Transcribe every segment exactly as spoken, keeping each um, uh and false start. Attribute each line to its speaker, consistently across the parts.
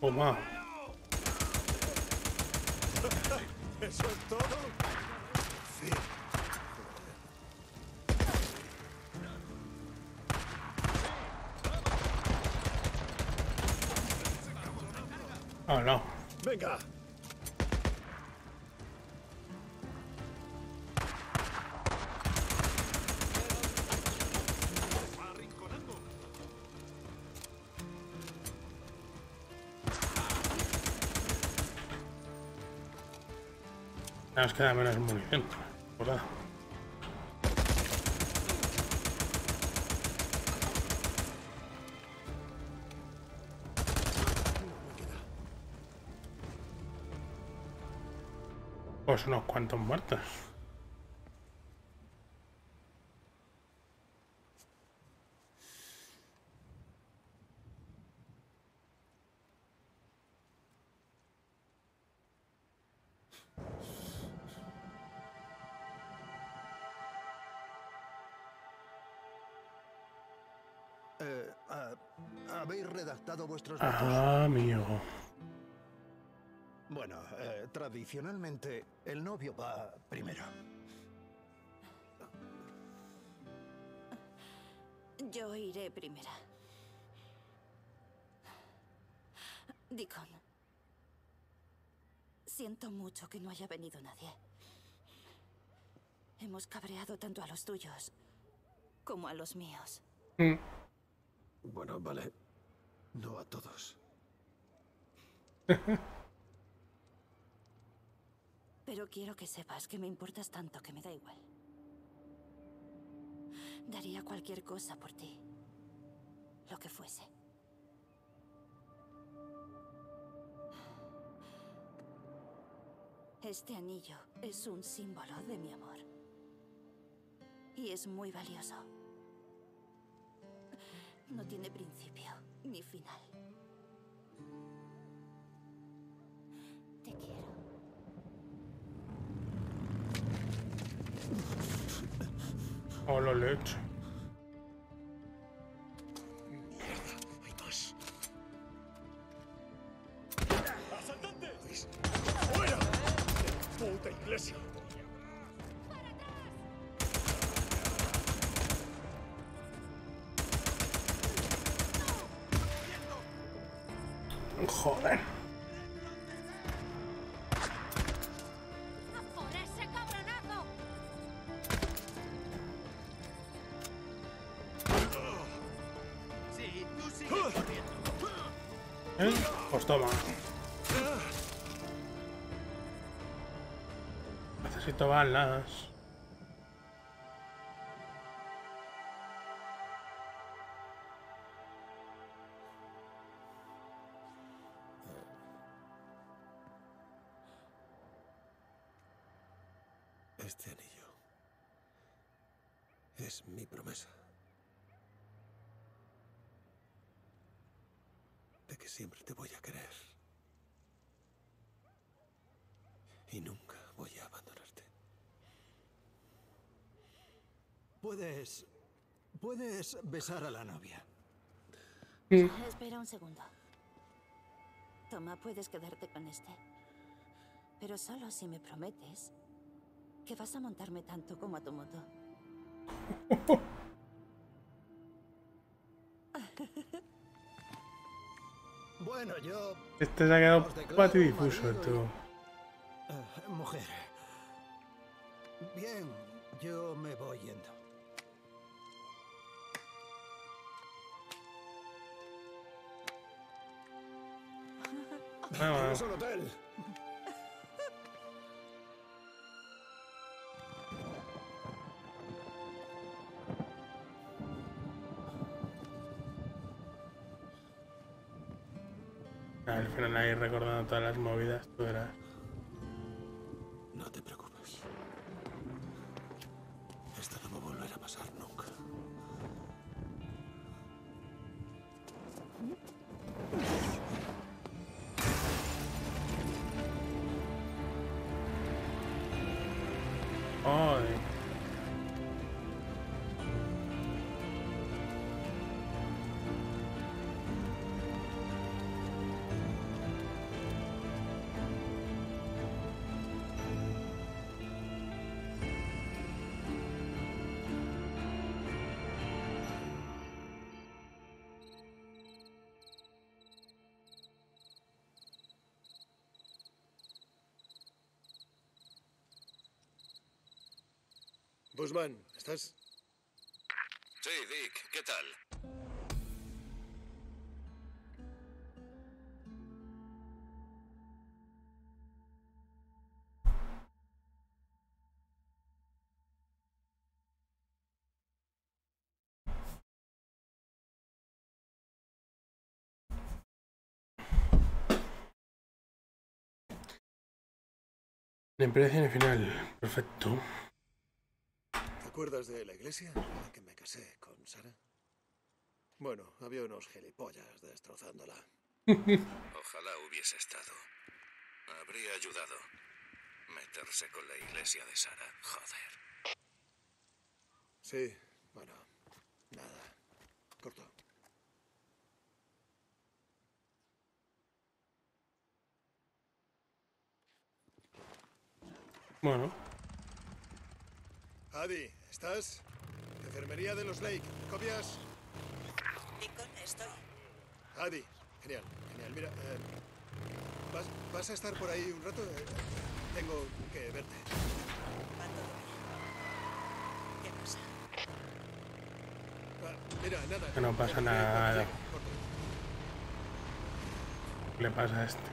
Speaker 1: Toma.
Speaker 2: ¿Eso es todo? Sí.
Speaker 1: Oh, no.
Speaker 2: Venga.
Speaker 1: Ya nos queda menos munición. ¿Verdad? Pues unos cuantos muertos.
Speaker 3: Eh, ah, ¿Habéis redactado vuestros votos?
Speaker 1: Ah, amigo.
Speaker 3: Bueno, eh, tradicionalmente el novio va primero.
Speaker 4: Yo iré primera. Deacon, siento mucho que no haya venido nadie. Hemos cabreado tanto a los tuyos como a los míos.
Speaker 1: Mm.
Speaker 3: Bueno, vale. No a todos.
Speaker 4: Pero quiero que sepas que me importas tanto que me da igual. Daría cualquier cosa por ti. Lo que fuese. Este anillo es un símbolo de mi amor. Y es muy valioso. No tiene principio ni final. Te quiero.
Speaker 1: Oh, lo leche.
Speaker 2: Hay más. ¡Asaltantes! ¡Fuera! ¡Puta iglesia!
Speaker 1: Joder.
Speaker 5: ¡Por ese cabronazo!
Speaker 2: Sí, tú sigue corriendo.
Speaker 1: ¿Eh? Pues toma. Necesito balas.
Speaker 3: Este anillo es mi promesa. De que siempre te voy a querer. Y nunca voy a abandonarte. Puedes... Puedes besar a la novia.
Speaker 4: Espera un segundo. Toma, puedes quedarte con este. Pero solo si me prometes que vas a montarme tanto como a tu moto.
Speaker 3: Bueno, yo...
Speaker 1: Este se ha quedado
Speaker 3: os declaro
Speaker 1: patidifuso,
Speaker 3: marido y-
Speaker 1: tú.
Speaker 3: eh, mujer. Bien, yo me voy yendo.
Speaker 1: Ah,
Speaker 3: Es un hotel.
Speaker 1: al final ahí recordando todas las movidas, tú verás.
Speaker 3: No te preocupes. Esto no va a volver a pasar nunca.
Speaker 1: Joder.
Speaker 2: Busman, ¿estás?
Speaker 5: Sí, Dick, ¿qué tal?
Speaker 1: Ni precio ni final. Perfecto.
Speaker 2: ¿Te acuerdas de la iglesia en la que me casé con Sara? Bueno, había unos gilipollas destrozándola.
Speaker 5: Ojalá hubiese estado. Habría ayudado. Meterse con la iglesia de Sara. Joder.
Speaker 2: Sí, bueno, nada. Corto.
Speaker 1: Bueno.
Speaker 2: Adi, ¿estás? Enfermería de los Lake. ¿Copias?
Speaker 6: Lincoln, estoy.
Speaker 2: Adi, genial, genial. Mira, eh, ¿vas, ¿vas a estar por ahí un rato? Eh, tengo que verte.
Speaker 6: Va todo bien. ¿Qué pasa?
Speaker 2: Ah, mira, nada.
Speaker 1: Que no pasa
Speaker 2: te diré
Speaker 1: nada.
Speaker 2: cuando llegue. Corto.
Speaker 1: ¿Qué le pasa a este?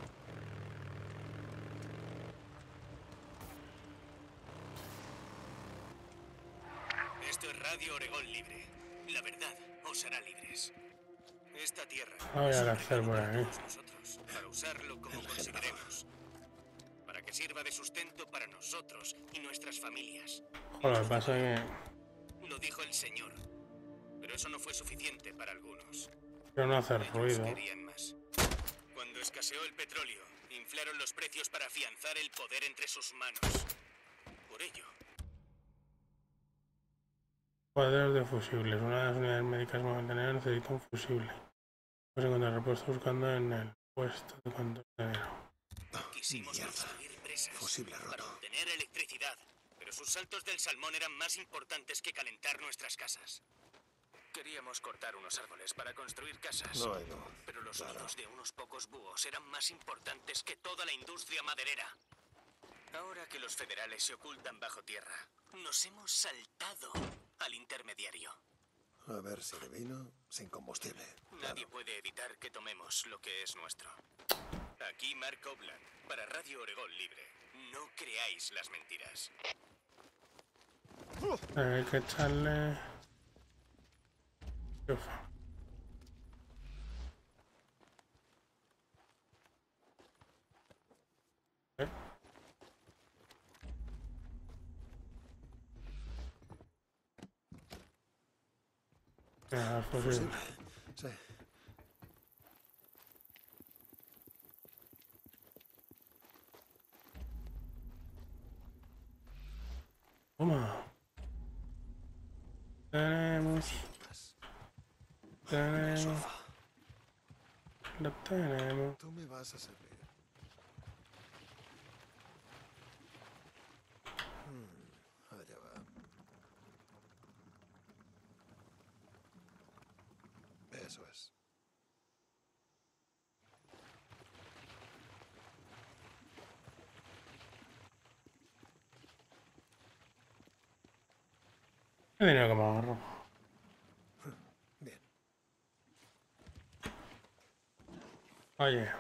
Speaker 7: Esto es Radio Oregón Libre. La verdad os hará libres. Esta tierra
Speaker 1: Ah, voy
Speaker 7: es
Speaker 1: a
Speaker 7: un
Speaker 1: hacer
Speaker 7: regalo
Speaker 1: por
Speaker 7: para
Speaker 1: ahí.
Speaker 7: todos nosotros, para usarlo como consideremos. Para que sirva de sustento para nosotros y nuestras familias.
Speaker 1: Joder, pasa que...
Speaker 7: Lo dijo el Señor. Pero eso no fue suficiente para algunos.
Speaker 1: Quiero no hacer
Speaker 7: Ellos
Speaker 1: ruido.
Speaker 7: querían más. Cuando escaseó el petróleo, inflaron los precios para afianzar el poder entre sus manos. Por ello,
Speaker 1: Cuadros de fusibles. Una de las unidades médicas momentáneas necesita un fusible. Pues encontrar repuesto buscando en el puesto de contenedero.
Speaker 7: quisimos
Speaker 2: Mierda.
Speaker 7: construir presas
Speaker 2: Fusible
Speaker 7: para
Speaker 2: roto.
Speaker 7: obtener electricidad. Pero sus saltos del salmón eran más importantes que calentar nuestras casas. Queríamos cortar unos árboles para construir casas.
Speaker 2: No hay no.
Speaker 7: Pero los
Speaker 2: Claro.
Speaker 7: nidos de unos pocos búhos eran más importantes que toda la industria maderera. Ahora que los federales se ocultan bajo tierra, nos hemos saltado al intermediario.
Speaker 2: A ver si de vino sin combustible.
Speaker 7: Nadie
Speaker 2: Claro.
Speaker 7: puede evitar que tomemos lo que es nuestro. Aquí Mark Obland, para Radio Oregón Libre. No creáis las mentiras.
Speaker 1: Hay que echarle... Ufa. ¿Eh? Ah, fusible.
Speaker 2: Fusible. Sí.
Speaker 1: Toma. Tenemos,
Speaker 2: Más.
Speaker 1: tenemos,
Speaker 2: Sofá.
Speaker 1: lo tenemos.
Speaker 2: Tú me vas a servir. Hmm, allá va. Eso es.
Speaker 1: El dinero que me ahorro.
Speaker 2: Bien.
Speaker 1: Oye.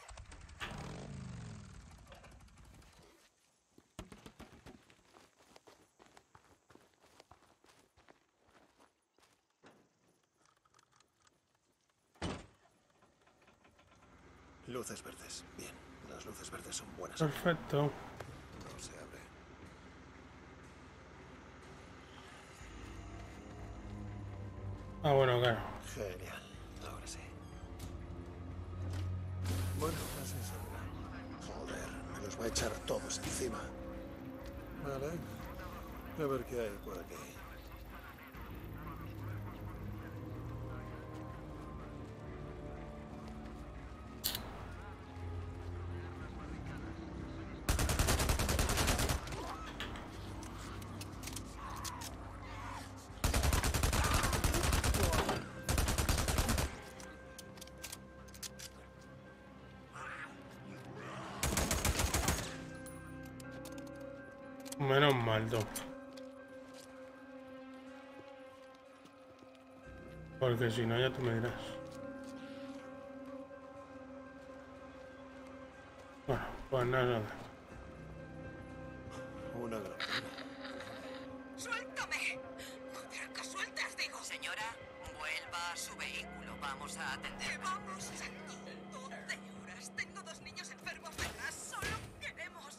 Speaker 2: Luces verdes. Bien. Las luces verdes son buenas.
Speaker 1: Perfecto.
Speaker 2: No se abre.
Speaker 1: Ah, bueno, claro.
Speaker 2: Genial. Ahora sí. Bueno, así saldrá. Joder, me los va a echar todos encima. Vale. A ver qué hay por aquí.
Speaker 1: Menos mal, tú. Porque si no, ya tú me dirás. Bueno, pues nada.
Speaker 2: Una gran pena.
Speaker 6: ¡Suéltame! Joder, que sueltes, digo.
Speaker 8: Señora, vuelva a su vehículo. Vamos a atender.
Speaker 6: Llevamos doce horas. Tengo dos niños enfermos detrás. Solo queremos...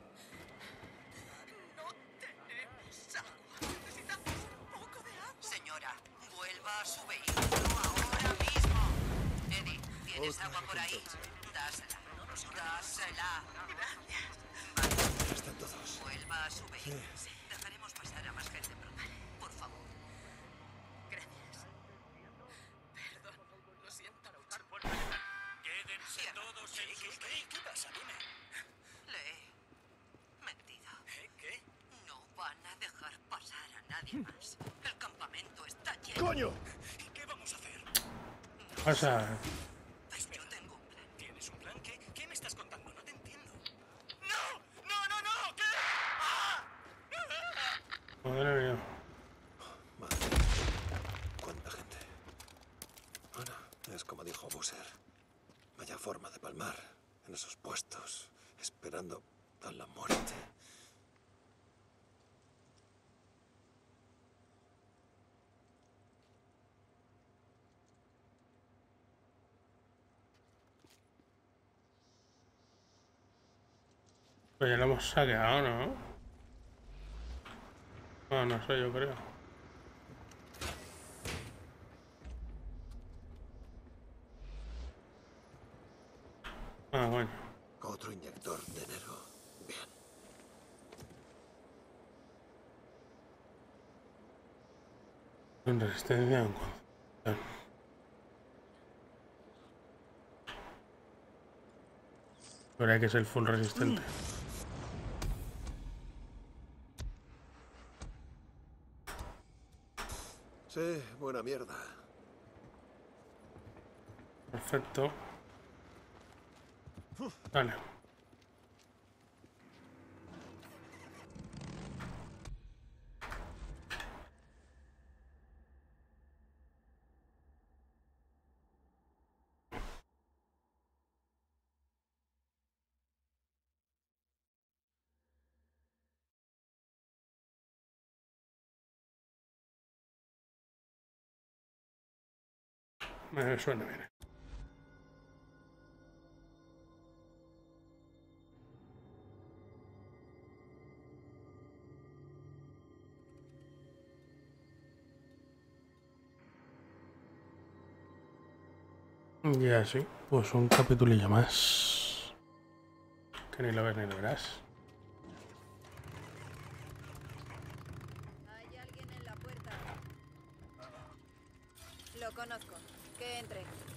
Speaker 6: No tenemos agua. Necesitamos un poco de agua.
Speaker 8: Señora, vuelva a su vehículo ahora mismo. Eddie, ¿tienes
Speaker 2: Otra
Speaker 8: agua por ahí?
Speaker 2: recompensa.
Speaker 8: Dásela. Dásela.
Speaker 6: Gracias.
Speaker 2: Están todos.
Speaker 8: Vuelva a su vehículo. Dejaremos pasar a más gente pronto. Por favor.
Speaker 6: Gracias. Perdón. Lo siento mucho.
Speaker 7: Quédense todos en sus vehículos. ¿Qué pasa? Dime.
Speaker 8: Le he mentido.
Speaker 7: ¿Eh? ¿Qué?
Speaker 8: No van a dejar pasar a nadie más. El campamento está lleno.
Speaker 2: ¡Coño!
Speaker 7: ¿Y qué vamos a hacer?
Speaker 1: Pasa.
Speaker 8: Pues yo tengo un plan.
Speaker 7: ¿Tienes un plan? ¿Qué, qué me estás contando? No te entiendo. ¡No! ¡No, no, no! ¿Qué? ¡Ah!
Speaker 1: Madre mía.
Speaker 2: Madre. ¿Cuánta gente? Bueno, es como dijo Busser. Vaya forma de palmar en esos puestos, esperando a la muerte.
Speaker 1: Pues ya lo hemos saqueado, ¿no? No, no sé, yo creo. Ah, coño.
Speaker 2: Otro inyector de enero. Bien.
Speaker 1: En resistencia en concentración. Pero hay que ser full resistente.
Speaker 2: Sí, buena mierda.
Speaker 1: Perfecto. Dale. Me suena bien. Ya sí, pues un capitulillo más. Que ni lo ves ni lo verás.
Speaker 9: Hay alguien en la puerta. Lo conozco. Que entre.